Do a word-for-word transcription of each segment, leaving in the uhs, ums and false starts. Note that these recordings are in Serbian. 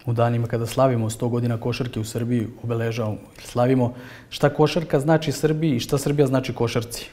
u danima kada slavimo sto godina košarke u Srbiji, obeležavamo i slavimo. Šta košarka znači Srbiji i šta Srbija znači košarci?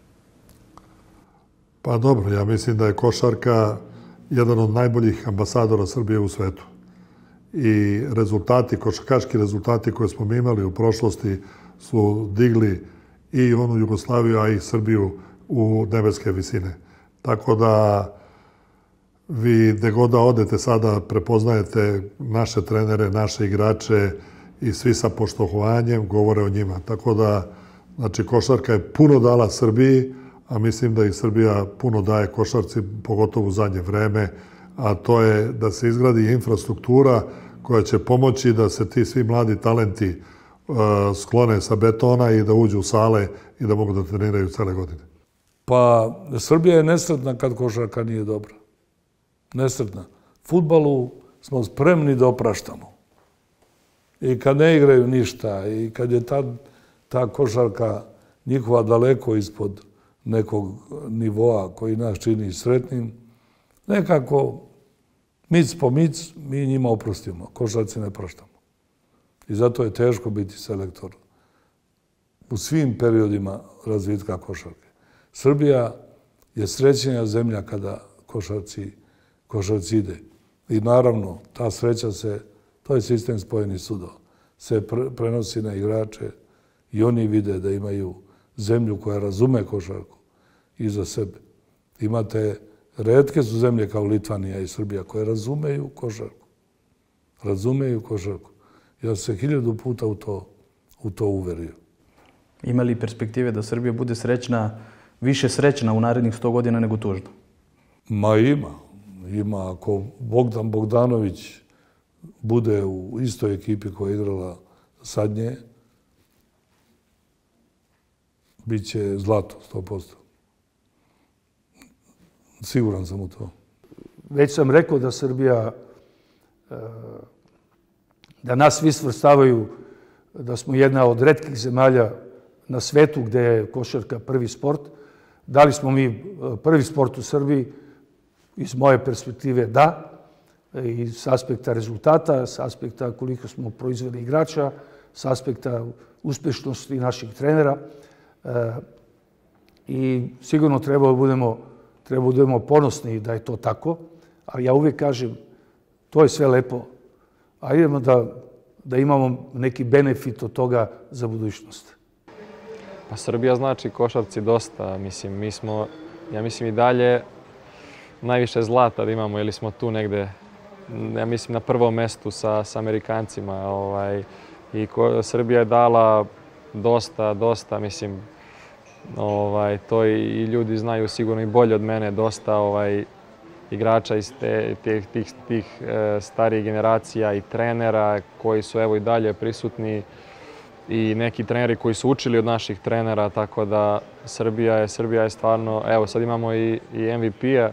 Pa dobro, ja mislim da je košarka jedan od najboljih ambasadora Srbije u svetu. I rezultati, košarkaški rezultati koje smo mi imali u prošlosti su digli i onu Jugoslaviju, a i Srbiju u nebeske visine. Tako da vi gde god da odete sada prepoznajete naše trenere, naše igrače i svi sa poštovanjem govore o njima. Tako da, znači, košarka je puno dala Srbiji, a mislim da i Srbija puno daje košarci, pogotovo u zadnje vreme, a to je da se izgradi infrastruktura koja će pomoći da se ti svi mladi talenti sklone sa betona i da uđu u sale i da mogu da treniraju cele godine. Pa, Srbija je nesretna kad košarka nije dobra. Nesretna. Fudbalu smo spremni da opraštamo. I kad ne igraju ništa, i kad je ta, ta košarka njihova daleko ispod nekog nivoa koji nas čini sretnim, nekako mic po mic mi njima oprostimo. Košarci ne praštamo. I zato je teško biti selektor u svim periodima razvitka košarke. Srbija je srećenja zemlja kada košarci, košarci ide. I naravno, ta sreća se, to je sistem spojenih sudova, se pre, prenosi na igrače i oni vide da imaju zemlju koja razume košarku iza sebe. Imate, retke su zemlje kao Litvanija i Srbija koje razumeju košarku. Razumeju košarku. Ja sam se hiljadu puta u to, u to uverio. Ima li perspektive da Srbija bude srećna, više srećna u narednih sto godina nego tužna? Ma ima. Ima. Ako Bogdan Bogdanović bude u istoj ekipi koja je igrala sad nje, bit će zlato, sto posto. Siguran sam u to. Već sam rekao da Srbija, da nas svi svrstavaju, da smo jedna od retkih zemalja na svetu gde je košarka prvi sport. Da li smo mi prvi sport u Srbiji? Iz moje perspektive da. I s aspekta rezultata, s aspekta koliko smo proizveli igrača, s aspekta uspešnosti naših trenera. I sigurno treba da budemo, treba da budemo ponosni da je to tako. Ali ja uvijek kažem, to je sve lepo, a idemo da, da imamo neki benefit od toga za budućnost. Pa Srbija znači košarci dosta. Mislim, mi smo, ja mislim i dalje najviše zlata da imamo, ili smo tu negde, ja mislim, na prvom mestu sa, sa Amerikancima. Ovaj, I ko, Srbija je dala dosta, dosta, mislim, ovaj, to i, i ljudi znaju sigurno i bolje od mene, dosta ovaj, igrača iz te, tih, tih, tih e, starijih generacija i trenera koji su evo i dalje prisutni i neki treneri koji su učili od naših trenera, tako da Srbija je, Srbija je stvarno, evo sad imamo i, i M V P-a,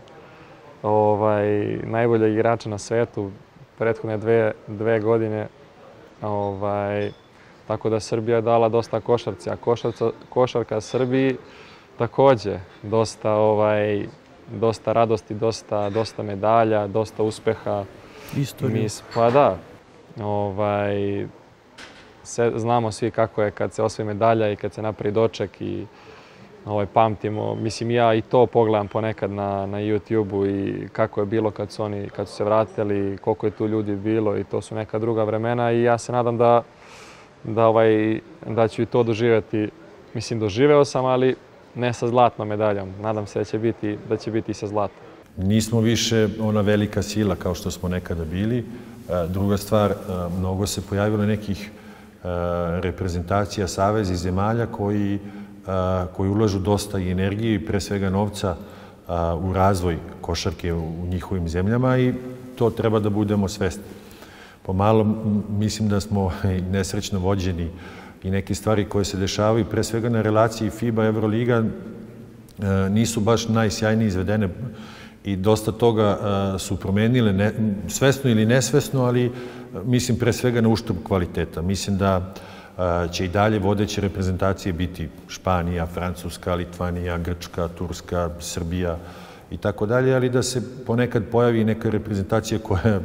ovaj, najboljeg igrača na svetu, prethodne dve, dve godine, ovaj, tako da Srbija je dala dosta košarci, a košarca, košarka Srbiji takođe dosta, ovaj, dosta radosti, dosta, dosta medalja, dosta uspeha. Istoriju. Pa da, ovaj, se, znamo svi kako je kad se osvoji medalja i kad se napravi doček i ovaj, pamtimo. Mislim, ja i to pogledam ponekad na, na YouTube-u i kako je bilo kad su, oni, kad su se vratili, koliko je tu ljudi bilo i to su neka druga vremena i ja se nadam da, da, ovaj, da ću i to doživjeti. Mislim, doživeo sam, ali ne sa zlatnom medaljom. Nadam se da će biti, da će biti i sa zlatom. Nismo više ona velika sila kao što smo nekada bili. Druga stvar, mnogo se pojavilo nekih reprezentacija, saveza i zemalja koji, koji ulažu dosta i energije i pre svega novca u razvoj košarke u njihovim zemljama i to treba da budemo svesni. Pomalo mislim da smo nesrećno vođeni i neke stvari koje se dešavaju, pre svega na relaciji FIBA Euroliga, nisu baš najsjajnije izvedene i dosta toga su promenile, ne, svesno ili nesvesno, ali mislim pre svega na uštrb kvaliteta. Mislim da će i dalje vodeće reprezentacije biti Španija, Francuska, Litvanija, Grčka, Turska, Srbija i tako dalje, ali da se ponekad pojavi neka reprezentacija koja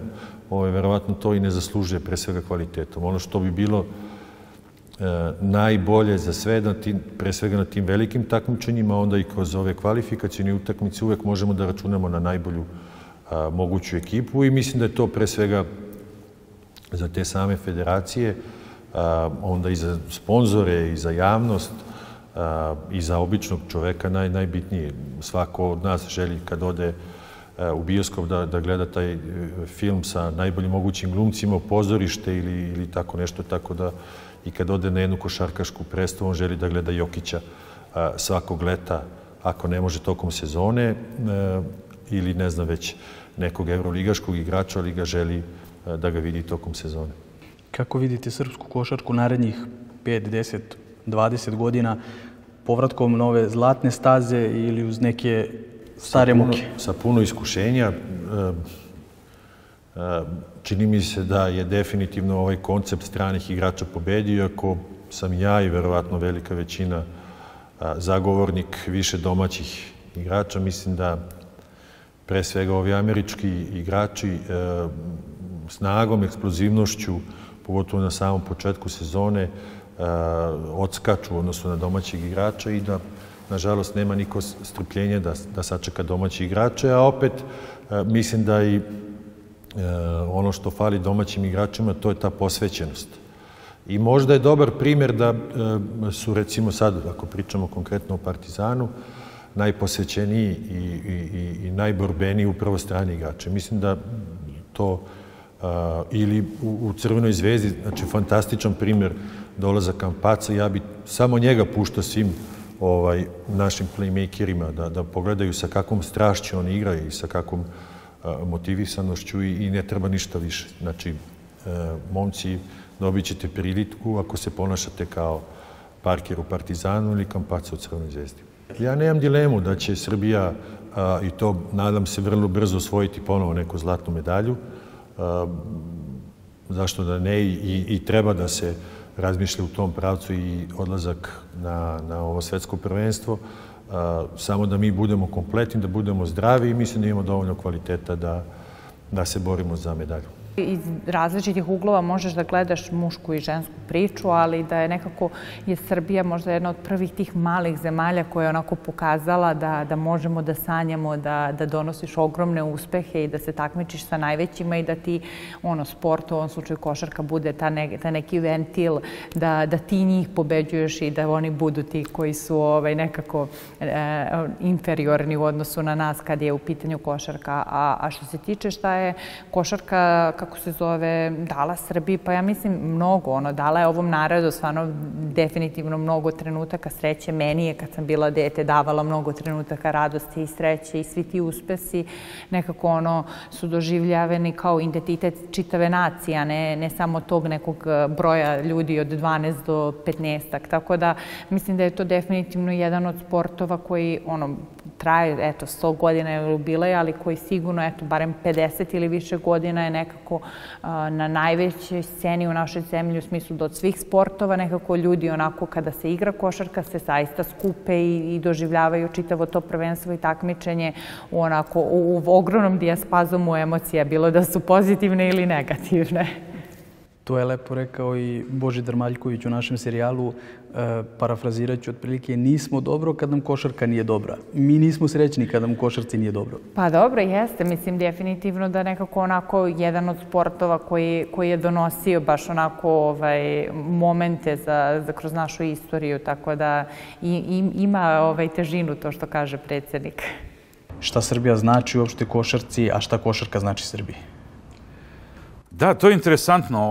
ovaj, verovatno to i ne zaslužuje pre svega kvalitetom. Ono što bi bilo najbolje za sve, pre svega na tim velikim takmičenjima, onda i kroz ove kvalifikacijne utakmice uvek možemo da računamo na najbolju moguću ekipu i mislim da je to pre svega za te same federacije, onda i za sponzore, i za javnost, i za običnog čoveka najbitnije. Svako od nas želi kad ode u bioskop da gleda taj film sa najboljim mogućim glumcima, pozorište ili tako nešto, tako da i kad ode na jednu košarkašku predstavu, on želi da gleda Jokića svakog leta, ako ne može tokom sezone, ili ne znam već nekog evroligaškog igrača, ali ga želi da ga vidi tokom sezone. Kako vidite srpsku košarku narednih pet, deset, dvadeset godina, povratkom na ove zlatne staze ili uz neke stare muke? Sa puno iskušenja. Čini mi se da je definitivno ovaj koncept stranih igrača pobedio, iako sam ja i verovatno velika većina zagovornik više domaćih igrača. Mislim da pre svega ovi američki igrači snagom, eksplozivnošću, pogotovo na samom početku sezone, odskaču u odnosu na domaćih igrača i da, nažalost, nema niko strpljenje da sačeka domaći igrače, a opet mislim da i ono što fali domaćim igračima, to je ta posvećenost. I možda je dobar primjer da su, recimo sad, ako pričamo konkretno o Partizanu, najposvećeniji i najborbeniji upravo strani igrače. Mislim da to, ili u Crvenoj zvezdi, znači fantastičan primjer dolazak Campazza, ja bi samo njega puštao svim našim playmakerima da pogledaju sa kakvom strašću on igra i sa kakvom motivisanošću i ne treba ništa više. Znači, momci, dobit ćete priliku ako se ponašate kao Parker u Partizanu ili Campazza u Crvenoj zvezdi. Ja nemam dilemu da će Srbija, i to nadam se vrlo brzo, osvojiti ponovo neku zlatnu medalju. Zašto da ne, i treba da se razmišlja u tom pravcu i odlazak na ovo svetsko prvenstvo. Samo da mi budemo kompletni, da budemo zdravi i mislim da imamo dovoljno kvaliteta da se borimo za medalju. Iz različitih uglova možeš da gledaš mušku i žensku priču, ali da je nekako je Srbija možda jedna od prvih tih malih zemalja koja je onako pokazala da možemo da sanjamo, da donosiš ogromne uspehe i da se takmičiš sa najvećima i da ti sport, u ovom slučaju košarka, bude ta neki ventil, da ti njih pobeđuješ i da oni budu ti koji su nekako inferiorni u odnosu na nas kad je u pitanju košarka. A što se tiče šta je košarka, kako se zove, dala Srbiji, pa ja mislim mnogo, ono, dala je ovom narodu stvarno definitivno mnogo trenutaka sreće. Meni je, kad sam bila dete, davala mnogo trenutaka radosti i sreće i svi ti uspesi nekako ono su doživljavani kao identitet čitave nacije, a ne samo tog nekog broja ljudi od dvanaest do petnaest. Tako da mislim da je to definitivno jedan od sportova koji, ono, traje, eto, sto godina je jubilej, ali koji sigurno, eto, barem pedeset ili više godina je nekako na najvećoj sceni u našoj zemlji, u smislu da od svih sportova nekako ljudi onako kada se igra košarka se zaista skupe i doživljavaju čitavo to prvenstvo i takmičenje onako u ogromnom dijaspazomu emocija, bilo da su pozitivne ili negativne. To je lepo rekao i Božidar Maljković u našem serijalu, parafrazirat ću otprilike, nismo dobro kad nam košarka nije dobra. Mi nismo srećni kad nam košarci nije dobro. Pa dobro, jeste. Mislim, definitivno da nekako onako jedan od sportova koji je donosio baš onako momente kroz našu istoriju, tako da ima težinu to što kaže predsjednik. Šta Srbija znači uopšte košarci, a šta košarka znači Srbiji? Da, to je interesantno.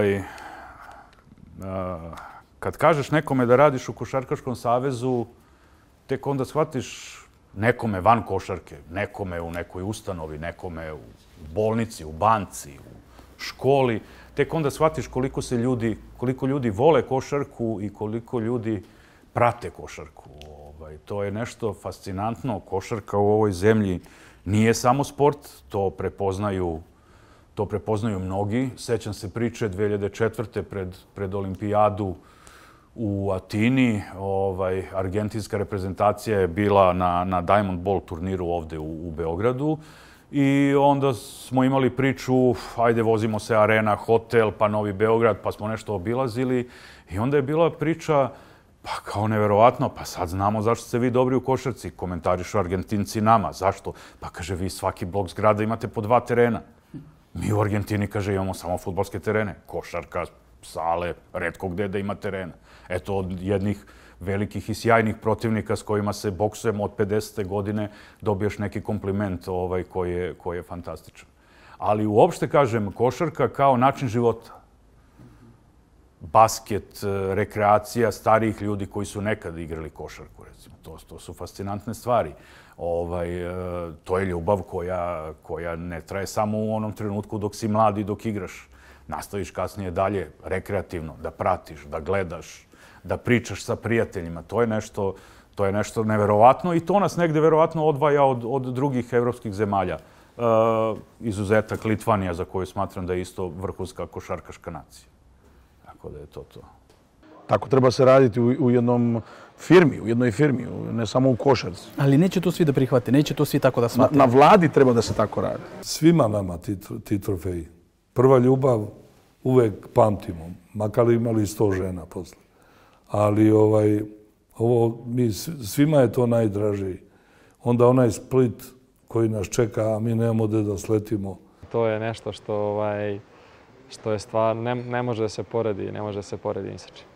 Kad kažeš nekome da radiš u Košarkaškom savezu, tek onda shvatiš nekome van košarke, nekome u nekoj ustanovi, nekome u bolnici, u banci, u školi, tek onda shvatiš koliko se ljudi, koliko ljudi vole košarku i koliko ljudi prate košarku. To je nešto fascinantno. Košarka u ovoj zemlji nije samo sport, to prepoznaju To prepoznaju mnogi. Sećam se priče dve hiljade četvrte pred olimpijadu u Atini. Argentinska reprezentacija je bila na Diamond Ball turniru ovde u Beogradu I onda smo imali priču, ajde vozimo se Arena, hotel, pa Novi Beograd, pa smo nešto obilazili. I onda je bila priča, pa kao neverovatno, pa sad znamo zašto ste vi dobri u košarci. Komentarišu Argentinci nama, zašto? Pa kaže, vi svaki blok zgrada imate po dva terena. Mi u Argentini, kaže, imamo samo fudbalske terene. Košarka, sale, retko gde da ima terena. Eto, od jednih velikih i sjajnih protivnika s kojima se boksujemo od pedesete godine, dobiješ neki kompliment ovaj, koji, je, koji je fantastičan. Ali uopšte, kažem, košarka kao način života. Basket, rekreacija starijih ljudi koji su nekad igrali košarku, recimo. To, to su fascinantne stvari. Ovaj, to je ljubav koja, koja ne traje samo u onom trenutku dok si mlad i dok igraš. Nastaviš kasnije dalje rekreativno, da pratiš, da gledaš, da pričaš sa prijateljima. To je nešto, to je nešto neverovatno i to nas negde verovatno odvaja od, od drugih evropskih zemalja. E, izuzetak Litvanija, za koju smatram da je isto vrhunska košarkaška nacija. Tako da je to to. Tako treba se raditi u, u jednom firmi, u jednoj firmi, ne samo u košarci. Ali neće to svi da prihvate, neće to svi tako da shvate. Na, na vladi treba da se tako radi. Svima nama ti, ti trofeji. Prva ljubav uvek pamtimo, makar imali sto žena posle. Ali ovaj, ovo, mi, svima je to najdražiji. Onda onaj Split koji nas čeka, a mi nemamo gde da sletimo. To je nešto što, ovaj, što je stvar, ne, ne može da se poredi, ne može da se poredi ni sa čim.